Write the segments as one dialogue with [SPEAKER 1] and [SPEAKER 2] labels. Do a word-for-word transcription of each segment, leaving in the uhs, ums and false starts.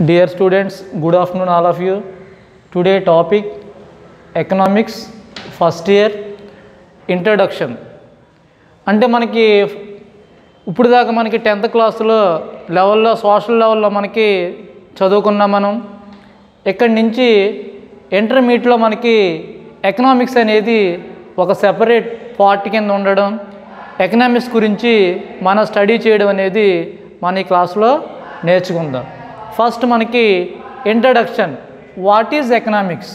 [SPEAKER 1] Dear students, good afternoon all of you. Today topic economics first year introduction. అంటే మనకి ఇప్పుడు దాకా మనకి టెన్త్ క్లాస్లో లెవెల్లో సోషల్ లెవెల్లో మనకి చదువుకున్నాం మనం. ఇక్కడి నుంచి ఇంటర్మీడియట్లో మనకి ఎకనామిక్స్ అనేది ఒక సెపరేట్ పార్ట్ కింద ఉండడం, ఎకనామిక్స్ గురించి మనం స్టడీ చేయడం అనేది మన ఈ క్లాస్లో నేర్చుకుందాం. ఫస్ట్ మనకి introduction. What is economics?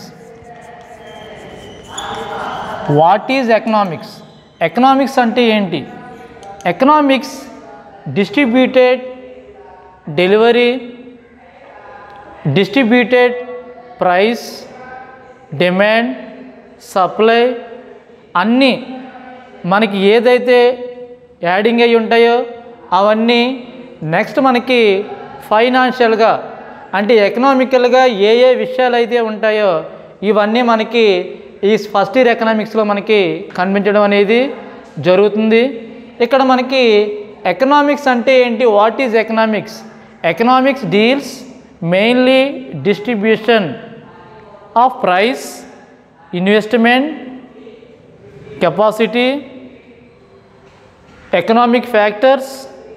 [SPEAKER 1] What is economics? Economics అంటే ఏంటి? Economics distributed delivery, distributed price, demand, supply అన్నీ మనకి ఏదైతే యాడింగ్ అయి ఉంటాయో అవన్నీ నెక్స్ట్ మనకి ఫైనాన్షియల్గా అంటే ఎకనామికల్గా ఏ ఏ విషయాలు అయితే ఉంటాయో ఇవన్నీ మనకి ఈ ఫస్ట్ ఇయర్ ఎకనామిక్స్లో మనకి కనిపించడం అనేది జరుగుతుంది. ఇక్కడ మనకి ఎకనామిక్స్ అంటే ఏంటి? What is economics? Economics deals mainly distribution of price, investment, capacity, economic factors,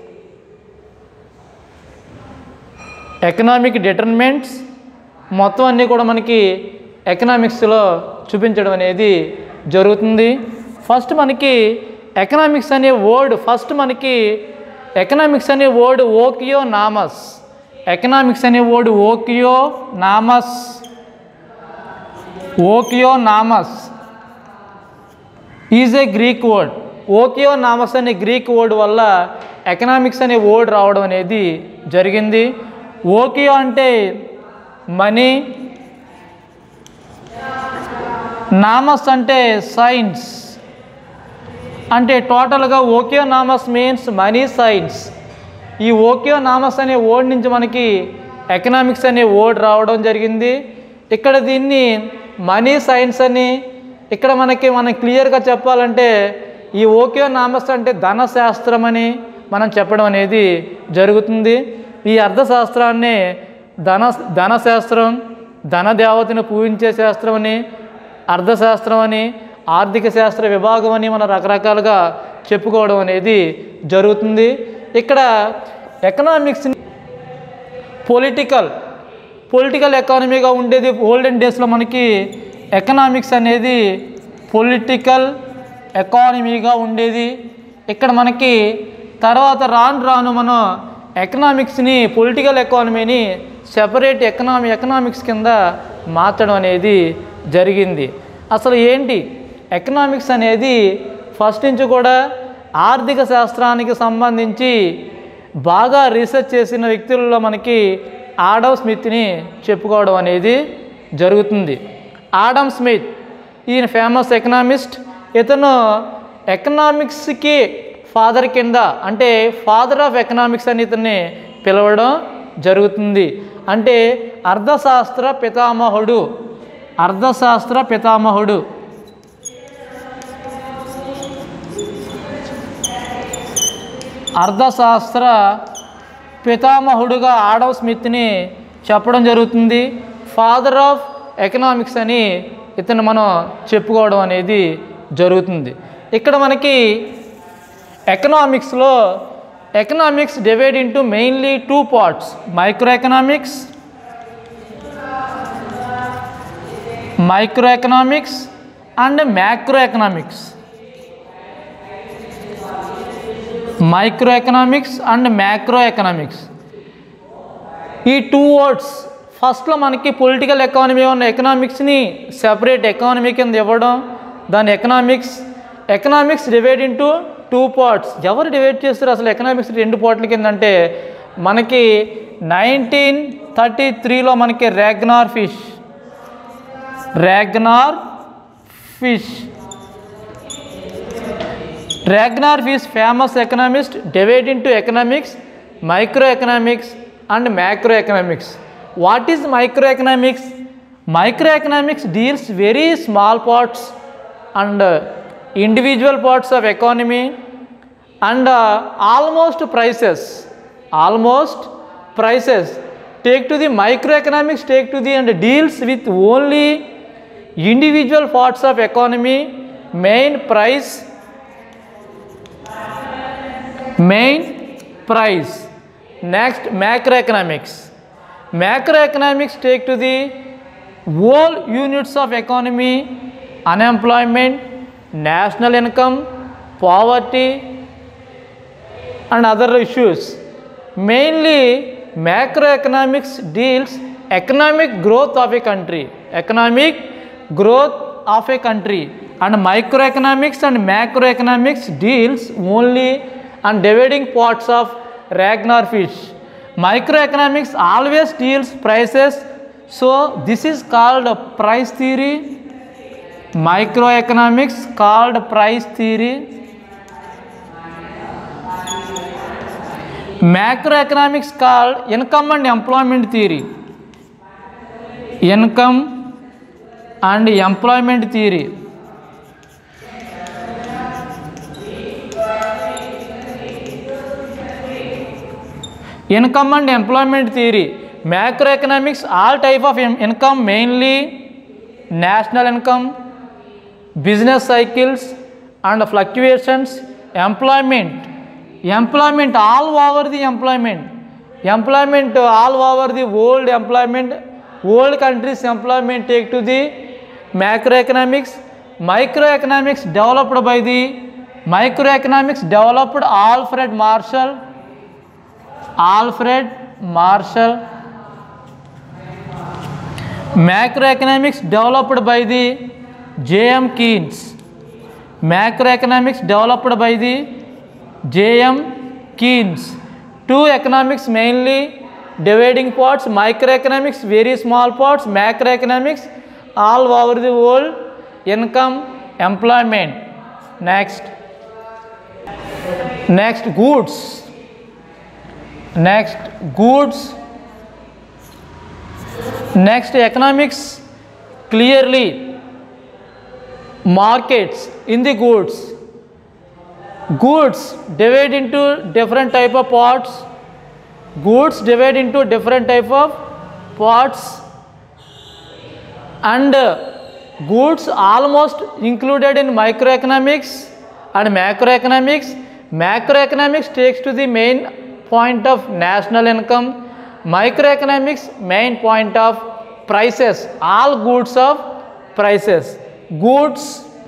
[SPEAKER 1] economic determinants మొత్తం అన్నీ కూడా మనకి ఎకనామిక్స్లో చూపించడం అనేది జరుగుతుంది. ఫస్ట్ మనకి ఎకనామిక్స్ అనే వర్డ్ ఫస్ట్ మనకి ఎకనామిక్స్ అనే వర్డ్ ఓకియో నామస్. ఎకనామిక్స్ అనే word oikos nomos oikos nomos is a Greek word. Oikos nomos అనే గ్రీక్ వర్డ్ వల్ల ఎకనామిక్స్ అనే వర్డ్ రావడం అనేది జరిగింది. ఓకియో అంటే మనీ, నామస్ అంటే సైన్స్. అంటే టోటల్గా oikos nomos means money science. ఈ ఓకియో నామస్ అనే వర్డ్ నుంచి మనకి ఎకనామిక్స్ అనే వర్డ్ రావడం జరిగింది. ఇక్కడ దీన్ని మనీ సైన్స్ అని, ఇక్కడ మనకి మనం క్లియర్గా చెప్పాలంటే ఈ ఓకియో నామస్ అంటే ధనశాస్త్రం అని మనం చెప్పడం అనేది జరుగుతుంది. ఈ అర్థశాస్త్రాన్ని ధన ధనశాస్త్రం, ధనదేవతను పూజించే శాస్త్రం అని, అర్థశాస్త్రం అని, ఆర్థిక శాస్త్ర విభాగం అని మనం రకరకాలుగా చెప్పుకోవడం అనేది జరుగుతుంది. ఇక్కడ ఎకనామిక్స్ని పొలిటికల్ పొలిటికల్ ఎకానమీగా ఉండేది. ఓల్డెన్ డేస్లో మనకి ఎకనామిక్స్ అనేది పొలిటికల్ ఎకానమీగా ఉండేది. ఇక్కడ మనకి తర్వాత రాను రాను మనం ఎకనామిక్స్ని పొలిటికల్ ఎకానమీని సెపరేట్ ఎకనామీ ఎకనామిక్స్ కింద మార్చడం అనేది జరిగింది. అసలు ఏంటి ఎకనామిక్స్ అనేది? ఫస్ట్ నుంచి కూడా ఆర్థిక శాస్త్రానికి సంబంధించి బాగా రీసెర్చ్ చేసిన వ్యక్తుల్లో మనకి ఆడమ్ స్మిత్ని చెప్పుకోవడం అనేది జరుగుతుంది. ఆడమ్ స్మిత్ ఈయన ఫేమస్ ఎకనామిస్ట్. ఇతను ఎకనామిక్స్కి ఫాదర్ కింద అంటే ఫాదర్ ఆఫ్ ఎకనామిక్స్ అని ఇతన్ని పిలవడం జరుగుతుంది. అంటే అర్థశాస్త్ర పితామహుడు అర్థశాస్త్ర పితామహుడు అర్థశాస్త్ర పితామహుడుగా ఆడమ్ స్మిత్ని చెప్పడం జరుగుతుంది. ఫాదర్ ఆఫ్ ఎకనామిక్స్ అని ఇతను మనం చెప్పుకోవడం అనేది జరుగుతుంది. ఇక్కడ మనకి ఎకనామిక్స్లో economics divide into mainly two parts, micro economics micro economics and macro economics micro economics and macro economics ఈ టూ వర్డ్స్ ఫస్ట్లో మనకి పొలిటికల్ ఎకానమీ ఉన్న ఎకనామిక్స్ని సెపరేట్ ఎకానమీ కింద ఇవ్వడం, దాని economics economics divide into two parts. ఎవరు డివైడ్ చేస్తారు అసలు ఎకనామిక్స్ రెండు పార్ట్ల కింద అంటే మనకి నైన్టీన్ థర్టీ త్రీలో మనకి Ragnar Frisch Ragnar Frisch Ragnar Frisch famous economist divide into economics, micro economics and macro economics. What is micro economics? Micro economics deals very small parts and individual parts of economy and uh, almost prices almost prices take to the microeconomics take to the and deals with only individual parts of economy, main price main price. Next, macroeconomics. Macroeconomics take to the whole units of economy, unemployment, national income, poverty and other issues. Mainly macroeconomics deals economic growth of a country, economic growth of a country, and microeconomics and macroeconomics deals only on dividing parts of Ragnar fish. Microeconomics always deals prices, so this is called price theory. Microeconomics called price theory. Macroeconomics called income and employment theory. Income and employment theory. Income and employment theory. Macroeconomics, all type of income, mainly national income, business cycles and fluctuations. Employment, employment all over the employment, employment all over the world, employment, world countries employment take to the macroeconomics. Microeconomics developed by the microeconomics developed Alfred Marshall. Alfred Marshall. Macroeconomics developed by the J M Keynes. Macroeconomics developed by the J M Keynes. Two economics mainly dividing parts. Microeconomics very small parts. Macroeconomics all over the world, income, employment. Next, next goods. Next goods. Next economics clearly markets in the goods. Goods divide into different type of parts. Goods divide into different type of parts, and goods almost included in microeconomics and macroeconomics. Macroeconomics takes to the main point of national income. Microeconomics main point of prices, all goods of prices. Goods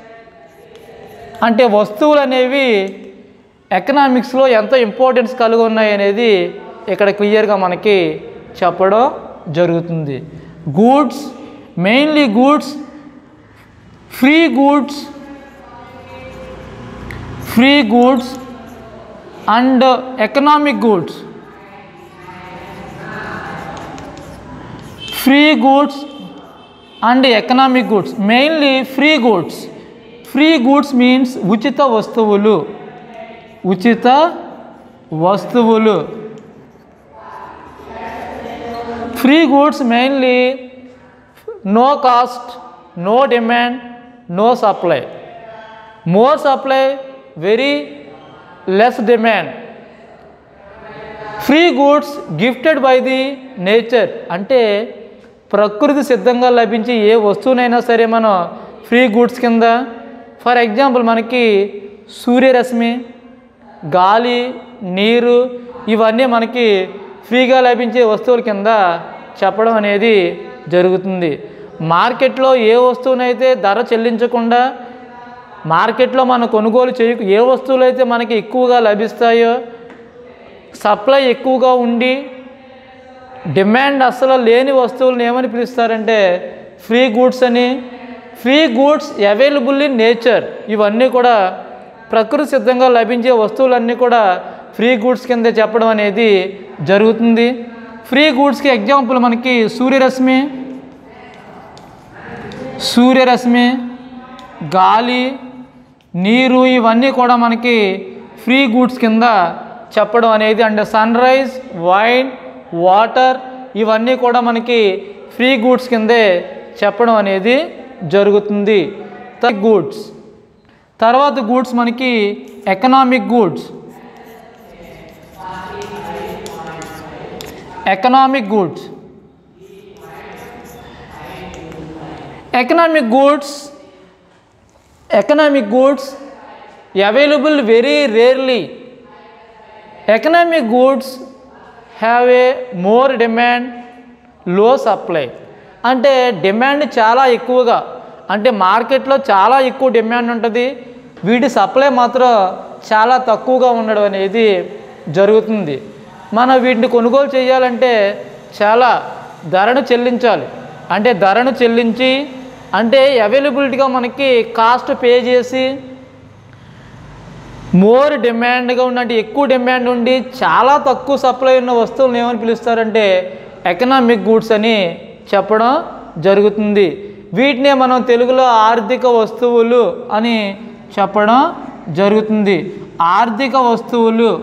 [SPEAKER 1] అంటే వస్తువులు అనేవి ఎకనామిక్స్లో ఎంత importance కలిగి ఉన్నాయి అనేది ఇక్కడ క్లియర్గా మనకి చెప్పడం జరుగుతుంది. Goods, mainly goods, free goods, free goods and economic goods. Free goods and economic goods. Mainly free goods. Free goods means ఉచిత వస్తువులు, ఉచిత వస్తువులు. Free goods mainly no cost, no demand, no supply. More supply, very less demand. Free goods gifted by the nature, అంటే ప్రకృతి సిద్ధంగా లభించి ఏ వస్తువునైనా సరే మనం ఫ్రీ గూడ్స్ కింద. ఫర్ ఎగ్జాంపుల్ మనకి సూర్యరశ్మి, గాలి, నీరు ఇవన్నీ మనకి ఫ్రీగా లభించే వస్తువుల కింద చెప్పడం అనేది జరుగుతుంది. మార్కెట్లో ఏ వస్తువునైతే ధర చెల్లించకుండా మార్కెట్లో మనం కొనుగోలు చేయ ఏ వస్తువులు అయితే మనకి ఎక్కువగా లభిస్తాయో, సప్లై ఎక్కువగా ఉండి డిమాండ్ అసలు లేని వస్తువులను ఏమని పిలుస్తారంటే ఫ్రీ గూడ్స్ అని. Free goods available in nature, ఇవన్నీ కూడా ప్రకృతి సిద్ధంగా లభించే వస్తువులన్నీ కూడా ఫ్రీ గూడ్స్ కింద చెప్పడం అనేది జరుగుతుంది. ఫ్రీ గూడ్స్కి ఎగ్జాంపుల్ మనకి సూర్యరశ్మి, సూర్యరశ్మి, గాలి, నీరు ఇవన్నీ కూడా మనకి ఫ్రీ గూడ్స్ కింద చెప్పడం అనేది. And sunrise, wind, water ఇవన్నీ కూడా మనకి ఫ్రీ గూడ్స్ కిందే చెప్పడం అనేది జరుగుతుంది. గూడ్స్ తర్వాత గూడ్స్ మనకి economic goods. economic goods. Economic goods, economic goods available very rarely. Economic goods have a more demand, low supply. అంటే డిమాండ్ చాలా ఎక్కువగా, అంటే మార్కెట్లో చాలా ఎక్కువ డిమాండ్ ఉంటుంది, వీటి సప్లై మాత్రం చాలా తక్కువగా ఉండడం అనేది జరుగుతుంది. మనం వీటిని కొనుగోలు చేయాలంటే చాలా ధరను చెల్లించాలి. అంటే ధరను చెల్లించి అంటే అవైలబిలిటీగా మనకి కాస్ట్ పే చేసి మోర్ డిమాండ్గా ఉన్న అంటే ఎక్కువ డిమాండ్ ఉండి చాలా తక్కువ సప్లై ఉన్న వస్తువులను ఏమని పిలుస్తారంటే ఎకనామిక్ గూడ్స్ అని చెప్పడం జరుగుతుంది. వీటినే మనం తెలుగులో ఆర్థిక వస్తువులు అని చెప్పడం జరుగుతుంది. ఆర్థిక వస్తువులు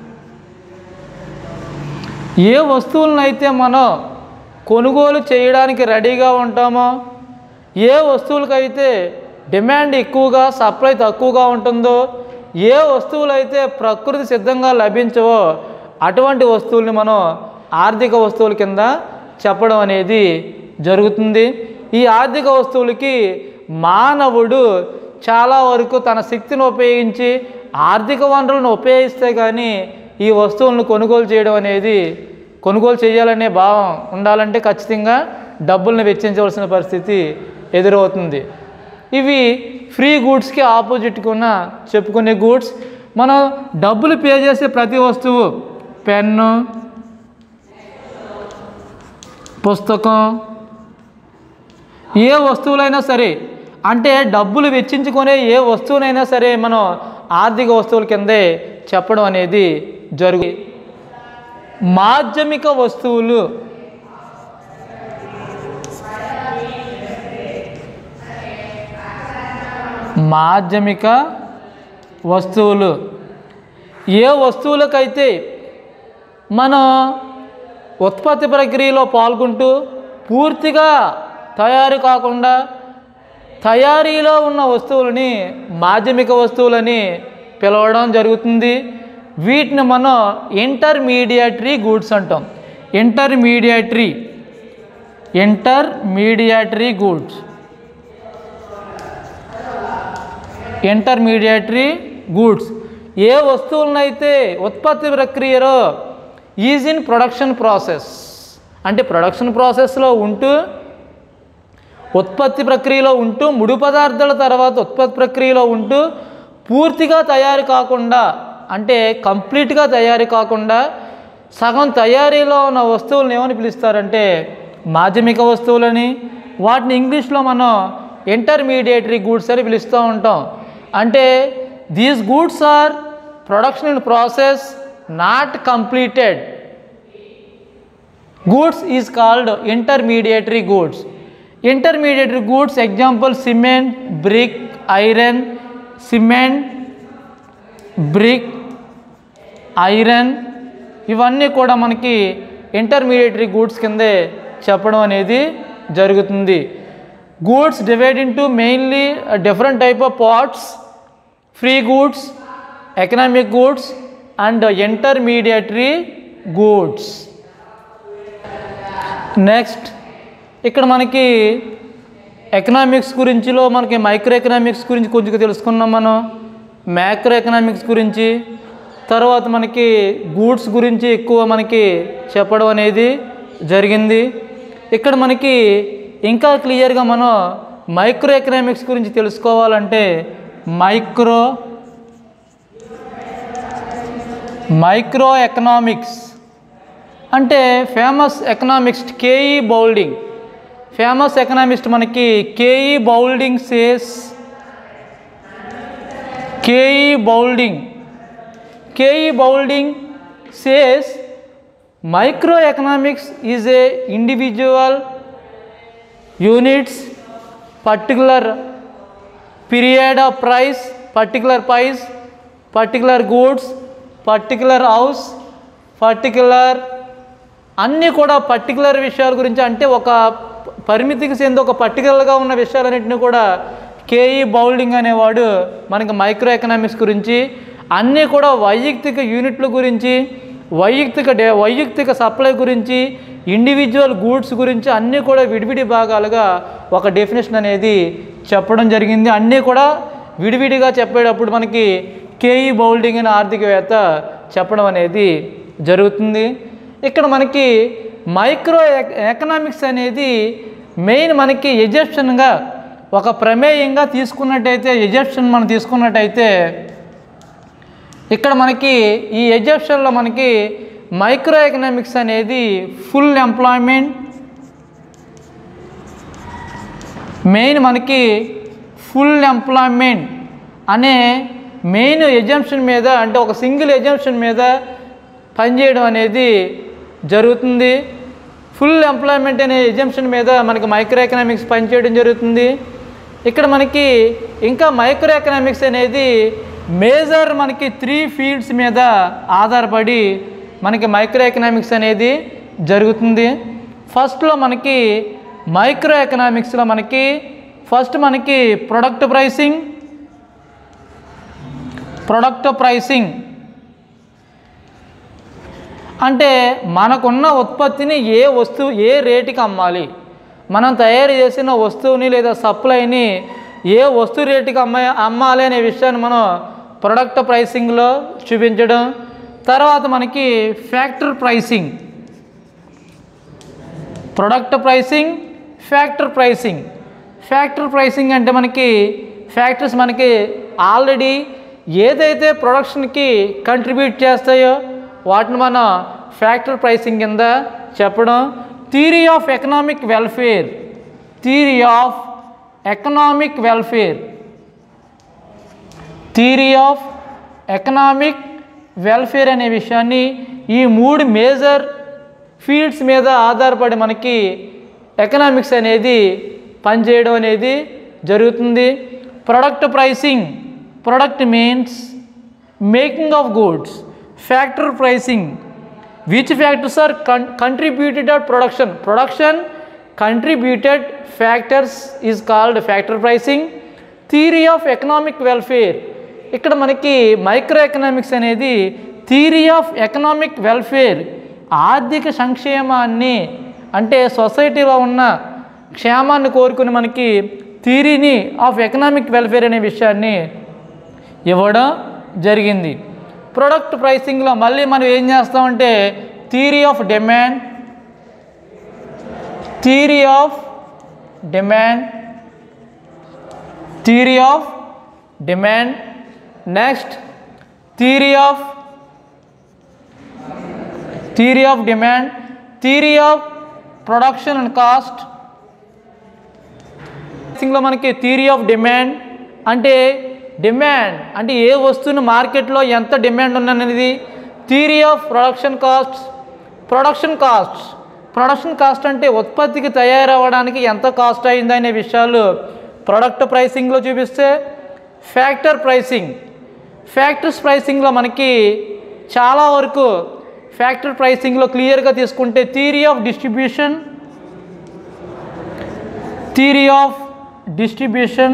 [SPEAKER 1] ఏ వస్తువులను అయితే మనం కొనుగోలు చేయడానికి రెడీగా ఉంటామో, ఏ వస్తువులకైతే డిమాండ్ ఎక్కువగా సప్లై తక్కువగా ఉంటుందో, ఏ వస్తువులు అయితే ప్రకృతి సిద్ధంగా లభించవో అటువంటి వస్తువుల్ని మనం ఆర్థిక వస్తువుల కింద చెప్పడం అనేది జరుగుతుంది. ఈ ఆర్థిక వస్తువులకి మానవుడు చాలా వరకు తన శక్తిని ఉపయోగించి ఆర్థిక వనరులను ఉపయోగిస్తే కానీ ఈ వస్తువులను కొనుగోలు చేయడం అనేది, కొనుగోలు చేయాలనే భావం ఉండాలంటే ఖచ్చితంగా డబ్బులను వెచ్చించవలసిన పరిస్థితి ఎదురవుతుంది. ఇవి ఫ్రీ గూడ్స్కి ఆపోజిట్గా ఉన్న చెప్పుకునే గూడ్స్. మనం డబ్బులు పే చేసే ప్రతి వస్తువు, పెన్ను, పుస్తకం, ఏ వస్తువులైనా సరే, అంటే డబ్బులు వెచ్చించుకునే ఏ వస్తువునైనా సరే మనం ఆర్థిక వస్తువుల కిందే చెప్పడం అనేది జరుగు. మాధ్యమిక వస్తువులు, మాధ్యమిక వస్తువులు ఏ వస్తువులకైతే మనం ఉత్పత్తి ప్రక్రియలో పాల్గొంటూ పూర్తిగా తయారు కాకుండా తయారీలో ఉన్న వస్తువులని మాధ్యమిక వస్తువులని పిలవడం జరుగుతుంది. వీటిని మనం ఇంటర్మీడియటరీ గూడ్స్ అంటాం. Intermediary intermediary goods intermediary goods ఏ వస్తువులనైతే ఉత్పత్తి ప్రక్రియలో ఈజ్ ఇన్ ప్రొడక్షన్ ప్రాసెస్, అంటే ప్రొడక్షన్ ప్రాసెస్లో ఉంటూ ఉత్పత్తి ప్రక్రియలో ఉంటూ ముడి పదార్థాల తర్వాత ఉత్పత్తి ప్రక్రియలో ఉంటూ పూర్తిగా తయారు కాకుండా, అంటే కంప్లీట్గా తయారు కాకుండా సగం తయారీలో ఉన్న వస్తువులను ఏమని పిలుస్తారంటే మాధ్యమిక వస్తువులని. వాటిని ఇంగ్లీష్లో మనం ఇంటర్మీడియటరీ గూడ్స్ అని పిలుస్తూ ఉంటాం. అంటే these goods are production in process not completed goods is called intermediary goods. Intermediary goods example cement, brick, iron, cement, brick, iron ఇవన్నీ కూడా మనకి ఇంటర్మీడియటరీ గూడ్స్ కిందే చెప్పడం అనేది జరుగుతుంది. Goods divide into mainly different type of parts, free goods, economic goods and intermediary goods. Next ఇక్కడ మనకి economics గురించిలో మనకి మైక్రో ఎకనామిక్స్ గురించి కొంచెం తెలుసుకున్నాం మనం, మ్యాక్రో ఎకనామిక్స్ గురించి, తర్వాత మనకి గూడ్స్ గురించి ఎక్కువ మనకి చెప్పడం అనేది జరిగింది. ఇక్కడ మనకి ఇంకా క్లియర్గా మనం మైక్రో ఎకనామిక్స్ గురించి తెలుసుకోవాలంటే మైక్రో మైక్రో ఎకనామిక్స్ అంటే famous economist K E Boulding, famous economist మనకి K E Boulding says K E Boulding K E Boulding says microeconomics is a individual units particular period of price, particular price, particular goods, particular house, particular అన్నీ కూడా particular విషయాల గురించి, అంటే ఒక పరిమితికి చెంది ఒక పర్టికులర్గా ఉన్న విషయాలన్నింటినీ కూడా కేఈ బౌల్డింగ్ అనేవాడు మనకి మైక్రో ఎకనామిక్స్ గురించి, అన్నీ కూడా వైయక్తిక యూనిట్ల గురించి, వైయక్తిక డే వైయక్తిక సప్లై గురించి, ఇండివిజువల్ గూడ్స్ గురించి అన్నీ కూడా విడివిడి భాగాలుగా ఒక డెఫినేషన్ అనేది చెప్పడం జరిగింది. అన్నీ కూడా విడివిడిగా చెప్పేటప్పుడు మనకి కేఈ బౌల్డింగ్ అనే ఆర్థికవేత్త చెప్పడం అనేది జరుగుతుంది. ఇక్కడ మనకి మైక్రో ఎకనామిక్స్ అనేది మెయిన్ మనకి ఎజెప్షన్గా ఒక ప్రమేయంగా తీసుకున్నట్టయితే, ఎజెప్షన్ మనం తీసుకున్నట్టయితే ఇక్కడ మనకి ఈ ఎజెప్షన్లో మనకి మైక్రో ఎకనామిక్స్ అనేది ఫుల్ ఎంప్లాయ్మెంట్, మెయిన్ మనకి ఫుల్ ఎంప్లాయ్మెంట్ అనే మెయిన్ ఎజంప్షన్ మీద, అంటే ఒక సింగిల్ ఎజంప్షన్ మీద పనిచేయడం అనేది జరుగుతుంది. ఫుల్ ఎంప్లాయ్మెంట్ అనే ఎజంప్షన్ మీద మనకి మైక్రో ఎకనామిక్స్ పనిచేయడం జరుగుతుంది. ఇక్కడ మనకి ఇంకా మైక్రో ఎకనామిక్స్ అనేది మేజర్ మనకి త్రీ ఫీల్డ్స్ మీద ఆధారపడి మనకి మైక్రో ఎకనామిక్స్ అనేది జరుగుతుంది. ఫస్ట్లో మనకి మైక్రో ఎకనామిక్స్లో మనకి ఫస్ట్ మనకి ప్రొడక్ట్ ప్రైసింగ్ ప్రొడక్ట్ ప్రైసింగ్ అంటే మనకున్న ఉత్పత్తిని ఏ వస్తువు ఏ రేటుకి అమ్మాలి, మనం తయారు చేసిన వస్తువుని లేదా సప్లైని ఏ వస్తువు రేటుకి అమ్మ అమ్మాలి అనే విషయాన్ని మనం ప్రొడక్ట్ ప్రైసింగ్లో చూపించడం. తర్వాత మనకి factor pricing product pricing factor pricing factor pricing అంటే మనకి ఫ్యాక్టర్స్ మనకి ఆల్రెడీ ఏదైతే ప్రొడక్షన్కి కంట్రిబ్యూట్ చేస్తాయో వాటిని మనం ఫ్యాక్టర్ ప్రైసింగ్ కింద చెప్పడం. Theory of economic welfare theory of economic welfare theory of economic welfare అనే విషయాన్ని ఈ మూడు మేజర్ ఫీల్డ్స్ మీద ఆధారపడి మనకి ఎకనామిక్స్ అనేది పనిచేయడం అనేది జరుగుతుంది. Product pricing product means making of goods. Factor pricing which factors are contributed at production production contributed factors is called factor pricing. Theory of economic welfare ఇక్కడ మనకి మైక్రో ఎకనామిక్స్ అనేది థియరీ ఆఫ్ ఎకనామిక్ వెల్ఫేర్ ఆర్థిక సంక్షేమాన్ని అంటే సొసైటీలో ఉన్న క్షేమాన్ని కోరుకుని మనకి థియరీని ఆఫ్ ఎకనామిక్ వెల్ఫేర్ అనే విషయాన్ని ఇవ్వడం జరిగింది. ప్రొడక్ట్ ప్రైసింగ్లో మళ్ళీ మనం ఏం చేస్తామంటే theory of demand theory of demand theory of demand next theory of theory of demand theory of production and cost. లో మనకి థియరీ ఆఫ్ డిమాండ్ అంటే డిమాండ్ అంటే ఏ వస్తువుని మార్కెట్లో ఎంత డిమాండ్ ఉన్నది. Theory of production cost production cost production cost అంటే ఉత్పత్తికి తయారవ్వడానికి ఎంత కాస్ట్ అయింది అనే విషయాలు ప్రొడక్ట్ ప్రైసింగ్లో చూపిస్తే. ఫ్యాక్టర్ ప్రైసింగ్ ఫ్యాక్టర్స్ ప్రైసింగ్లో మనకి చాలా వరకు ఫ్యాక్టర్ ప్రైసింగ్లో క్లియర్గా తీసుకుంటే theory of distribution theory of distribution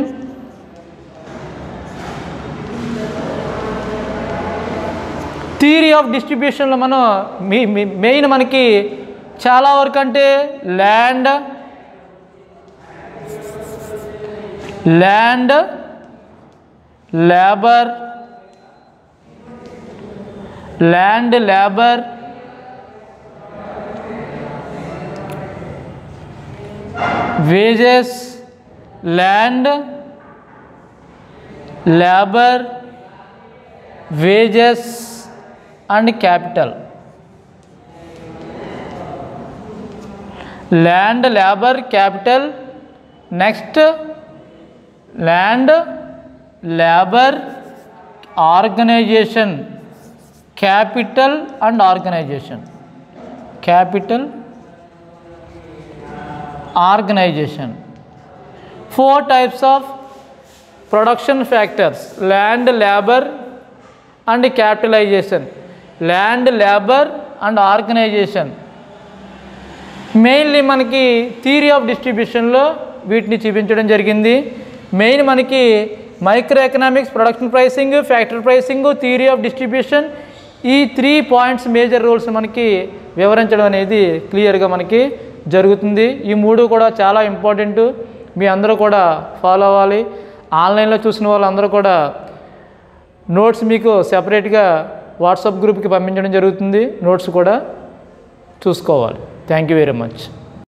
[SPEAKER 1] theory of డిస్ట్రిబ్యూషన్లో మనం మెయిన్ మనకి చాలా వరకు అంటే land land labour land labour wages land labour wages and capital. Land labour capital next land labour organization capital and organization capital organization. Four types of production factors land labour and capitalization land labour and organization. Mainly మనకి theory of డిస్ట్రిబ్యూషన్లో వీటిని చూపించడం జరిగింది. Main మనకి micro economics production pricing factor pricing theory of distribution ఈ three points major rules మనకి వివరించడం అనేది క్లియర్గా మనకి జరుగుతుంది. ఈ మూడు కూడా చాలా ఇంపార్టెంట్, మీ అందరూ కూడా ఫాలో అవ్వాలి. ఆన్లైన్లో చూసిన వాళ్ళందరూ కూడా నోట్స్ మీకు సెపరేట్గా వాట్సాప్ గ్రూప్కి పంపించడం జరుగుతుంది, నోట్స్ కూడా చూసుకోవాలి. Thank you very much.